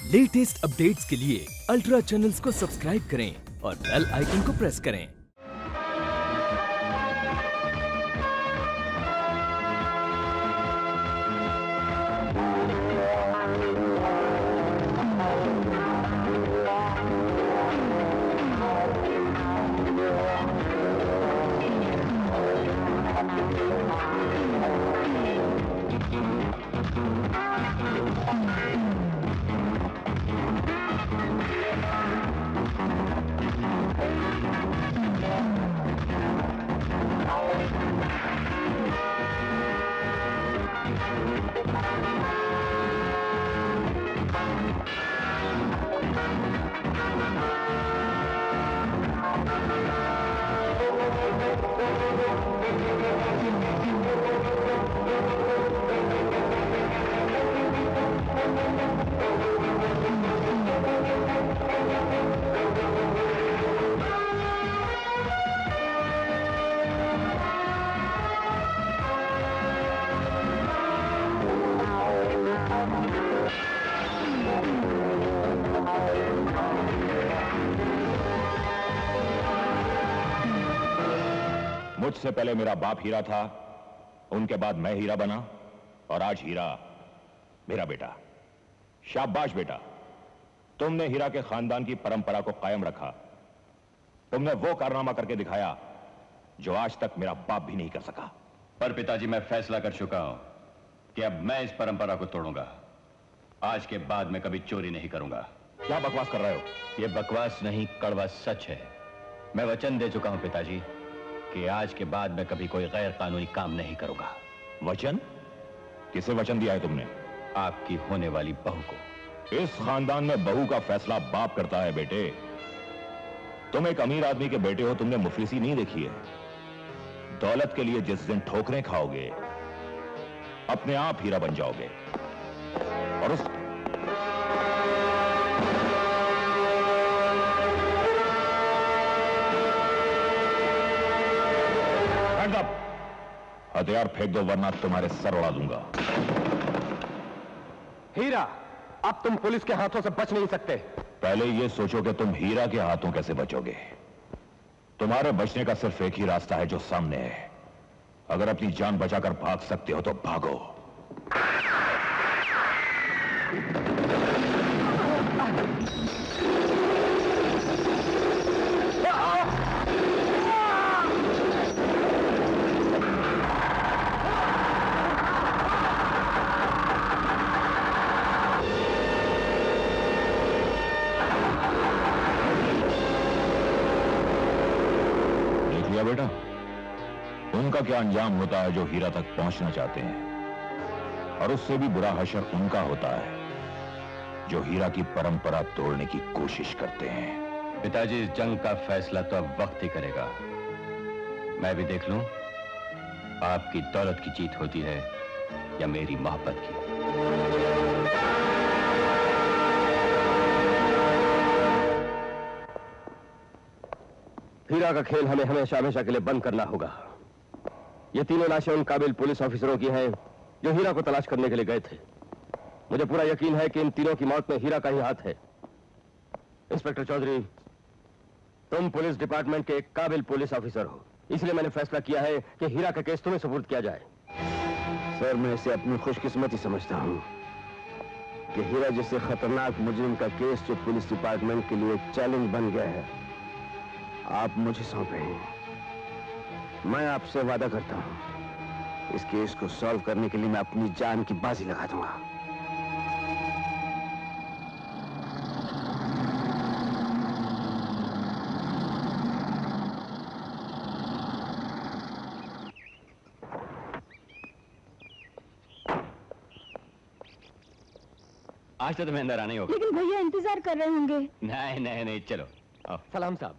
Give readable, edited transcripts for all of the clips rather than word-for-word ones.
Latest updates के लिए ultra channels को सब्सक्राइब करें और बेल आइकन को प्रेस करें। मुझसे पहले मेरा बाप हीरा था, उनके बाद मैं हीरा बना और आज हीरा मेरा बेटा। शाबाश बेटा, तुमने हीरा के खानदान की परंपरा को कायम रखा। तुमने वो कारनामा करके दिखाया जो आज तक मेरा बाप भी नहीं कर सका। पर पिताजी, मैं फैसला कर चुका हूं कि अब मैं इस परंपरा को तोड़ूंगा। आज के बाद मैं कभी चोरी नहीं करूंगा। क्या बकवास कर रहे हो? यह बकवास नहीं, कड़वा सच है। मैं वचन दे चुका हूं पिताजी कि आज के बाद मैं कभी कोई गैर कानूनी काम नहीं करूंगा। वचन? किसे वचन दिया है तुमने? आपकी होने वाली बहू को। इस खानदान में बहू का फैसला बाप करता है बेटे। तुम एक अमीर आदमी के बेटे हो, तुमने मुफलिसी नहीं देखी है। दौलत के लिए जिस दिन ठोकरें खाओगे, अपने आप हीरा बन जाओगे। और उस हथियार फेंक दो वरना तुम्हारे सर उड़ा दूंगा। हीरा, अब तुम पुलिस के हाथों से बच नहीं सकते। पहले ये सोचो कि तुम हीरा के हाथों कैसे बचोगे। तुम्हारे बचने का सिर्फ एक ही रास्ता है जो सामने है। अगर अपनी जान बचाकर भाग सकते हो तो भागो। बेटा, उनका क्या अंजाम होता है जो हीरा तक पहुंचना चाहते हैं, और उससे भी बुरा हशर उनका होता है जो हीरा की परंपरा तोड़ने की कोशिश करते हैं। पिताजी, इस जंग का फैसला तो अब वक्त ही करेगा। मैं भी देख लूं आपकी दौलत की जीत होती है या मेरी मोहब्बत की। हीरा का खेल हमें हमेशा हमेशा के लिए बंद करना होगा। ये तीनों लाशें उन काबिल पुलिस ऑफिसरों की हैं जो हीरा को तलाश करने के लिए गए थे। मुझे पूरा यकीन है कि इन तीनों की मौत में हीरा का ही हाथ है। इंस्पेक्टर चौधरी, तुम पुलिस डिपार्टमेंट के एक काबिल पुलिस ऑफिसर हो, इसलिए मैंने फैसला किया है कि हीरा का केस तुम्हें सुपुर्द किया जाए। सर, मैं इसे अपनी खुशकिस्मती समझता हूं कि हीरा जैसे खतरनाक मुजरिम का केस जो पुलिस डिपार्टमेंट के लिए एक चैलेंज बन गया है, आप मुझे सौंपे हैं। मैं आपसे वादा करता हूं, इस केस को सॉल्व करने के लिए मैं अपनी जान की बाजी लगा दूंगा। आज तो तुम्हें अंदर आना ही होगा। लेकिन भैया इंतजार कर रहे होंगे। नहीं नहीं नहीं, चलो आओ। सलाम साहब।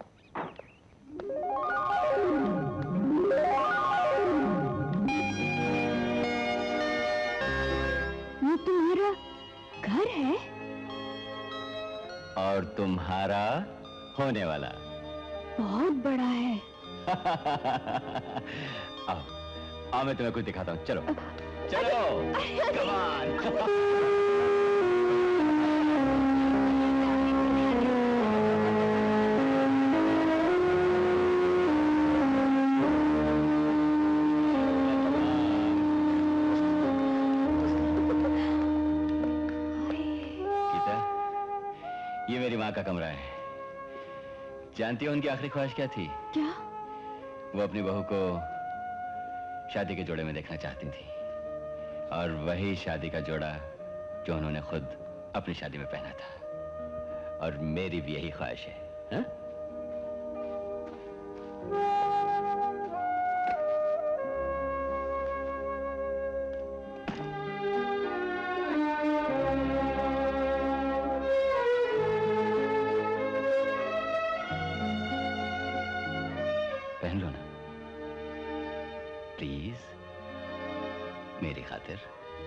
ये तुम्हारा घर है? और तुम्हारा होने वाला। बहुत बड़ा है। आओ आओ, मैं तुम्हें कुछ दिखाता हूँ। चलो चलो, कम ऑन। माँ का कमरा है। जानती हो उनकी आखिरी ख्वाहिश क्या थी? क्या? वो अपनी बहू को शादी के जोड़े में देखना चाहती थी, और वही शादी का जोड़ा जो उन्होंने खुद अपनी शादी में पहना था। और मेरी भी यही ख्वाहिश है। हा? पहन लो ना प्लीज, मेरी खातिर।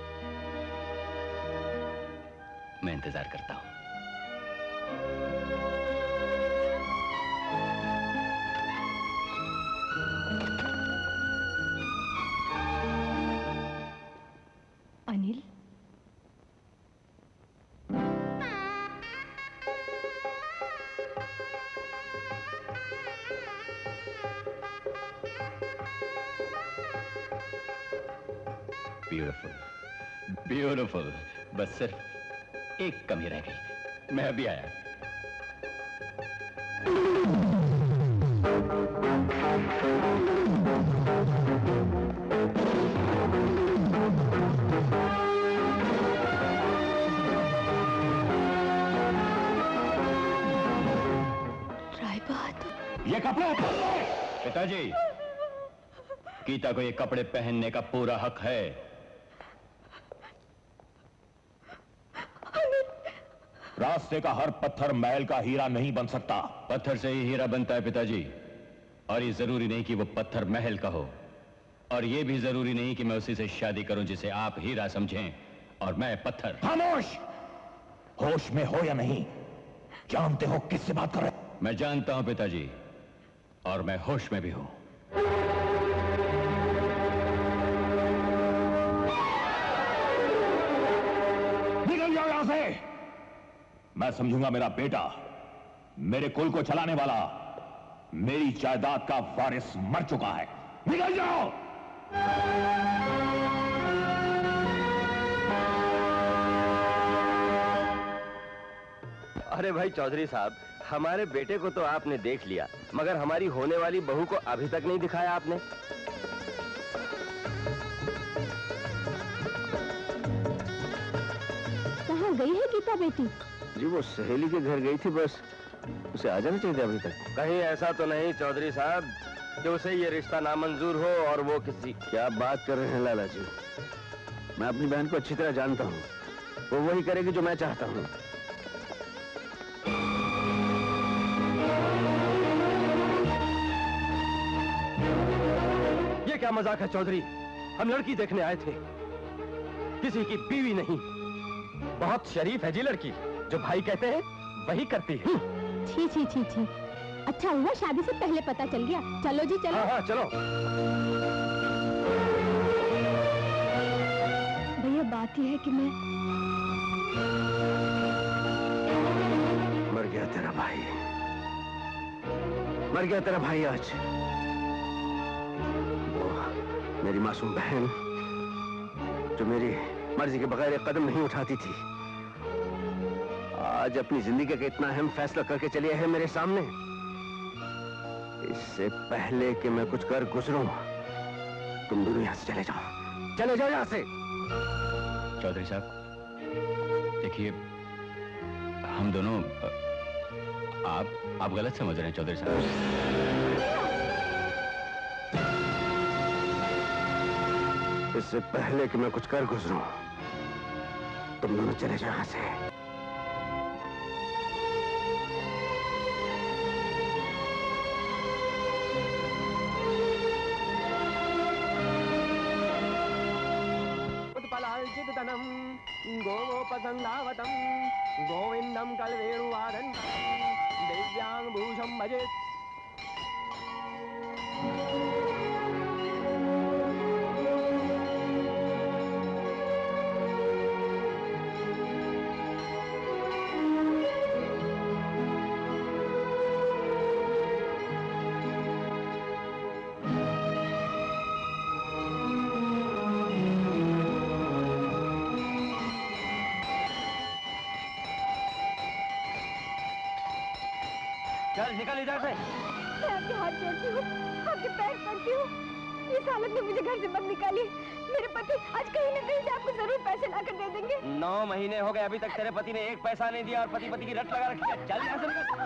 मैं इंतजार करता हूं। Anil, beautiful, beautiful. बस सिर्फ एक कमी रह गई। मैं अभी आया। राय बहादुर। ये कपड़े पिताजी, गीता को ये कपड़े पहनने का पूरा हक है। रास्ते का हर पत्थर महल का हीरा नहीं बन सकता। पत्थर से ही हीरा बनता है पिताजी, और ये जरूरी नहीं कि वो पत्थर महल का हो, और ये भी जरूरी नहीं कि मैं उसी से शादी करूं जिसे आप हीरा समझें और मैं पत्थर। खामोश! होश में हो या नहीं, जानते हो किससे बात कर रहे? मैं जानता हूं पिताजी, और मैं होश में भी हूं। निकल जाओ यहां से। मैं समझूंगा मेरा बेटा, मेरे कुल को चलाने वाला, मेरी जायदाद का वारिस मर चुका है। निकल जाओ। अरे भाई चौधरी साहब, हमारे बेटे को तो आपने देख लिया, मगर हमारी होने वाली बहू को अभी तक नहीं दिखाया आपने। कहाँ गई है गीता बेटी? जी वो सहेली के घर गई थी, बस उसे आ जाना चाहिए अभी तक। कहीं ऐसा तो नहीं चौधरी साहब कि उसे ये रिश्ता नामंजूर हो और वो किसी। क्या बात कर रहे हैं लाला जी? मैं अपनी बहन को अच्छी तरह जानता हूँ, वो वही करेगी जो मैं चाहता हूँ। ये क्या मजाक है चौधरी? हम लड़की देखने आए थे, किसी की बीवी नहीं। बहुत शरीफ है जी लड़की, जो भाई कहते हैं वही करती है। छी छी छी छी। अच्छा हुआ शादी से पहले पता चल गया। चलो जी चलो। हाँ हाँ चलो। भैया बात यह है कि मैं मर गया तेरा भाई, मर गया तेरा भाई आज। वो मेरी मासूम बहन जो मेरी मर्जी के बगैर एक कदम नहीं उठाती थी, आज अपनी जिंदगी का इतना अहम फैसला करके चली है मेरे सामने। इससे पहले कि मैं कुछ कर गुजरूं, तुम दोनों यहां से चले जाओ, चले जाओ यहां से। चौधरी साहब देखिए, हम दोनों आप गलत समझ रहे हैं चौधरी साहब। इससे पहले कि मैं कुछ कर गुजरूं, तुम दोनों चले जाओ यहां से। उत्पलार्जितधनं गोगोपसंधावतं गोविन्दं कलवेणुवादन्तं दिव्याङ्गभूषं भजे। चल निकल इधर से। मैं आपके हाथ जोड़ती हूँ, आपके पैर पड़ती हूँ। इस हालत में मुझे घर से मत निकालिए। मेरे पति आज कहीं न कहीं से आपको जरूर पैसे लाकर दे देंगे। 9 महीने हो गए अभी तक तेरे पति ने एक पैसा नहीं दिया और पति की रट लगा रखी है। चल यहाँ से निकल।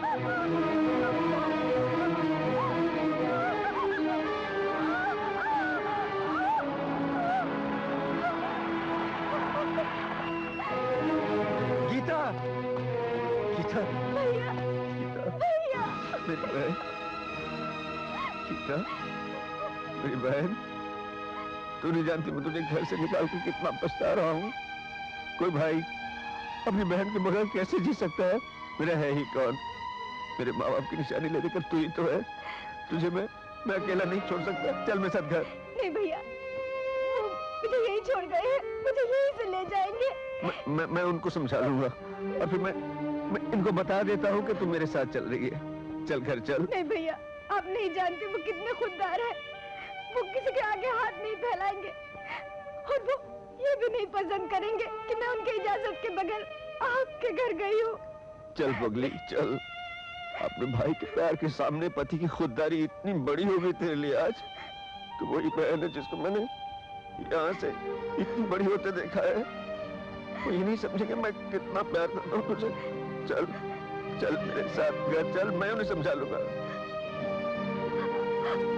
गीता, गीता, भैया, भैया, मेरी बहन, गीता, मेरी बहन, तू नहीं जानती मैं तुझे घर से निकाल के कितना पछता रहा हूँ। कोई भाई अपनी बहन के बगैर कैसे जी सकता है? मेरा है ही कौन? मेरे माँ बाप की निशानी ले देकर तू ही तो है। तुझे मैं अकेला नहीं छोड़ सकता। चल मेरे साथ घर। नहीं भैया, वो मुझे यही छोड़ गए हैं, मुझे यहीं से ले जाएंगे। मैं उनको समझा लूंगा और फिर मैं इनको बता देता हूँ कि तू मेरे साथ चल रही है। चल घर चल। नहीं भैया, आप नहीं जानते वो कितने खुददार है। वो किसी के आगे हाथ नहीं फैलाएंगे और वो ये भी नहीं पसंद करेंगे कि मैं उनकी इजाजत के बगैर आपके घर गई हूँ। चल पगली चल। अपने भाई के प्यार के सामने पति की खुददारी इतनी बड़ी हो गई तेरे लिए आज। तो वही बहन है जिसको मैंने यहाँ से इतनी बड़ी होते देखा है। वो ये नहीं समझेंगे मैं कितना प्यार करता हूँ तुझे। चल चल मेरे साथ घर चल, मैं उन्हें समझा लूंगा।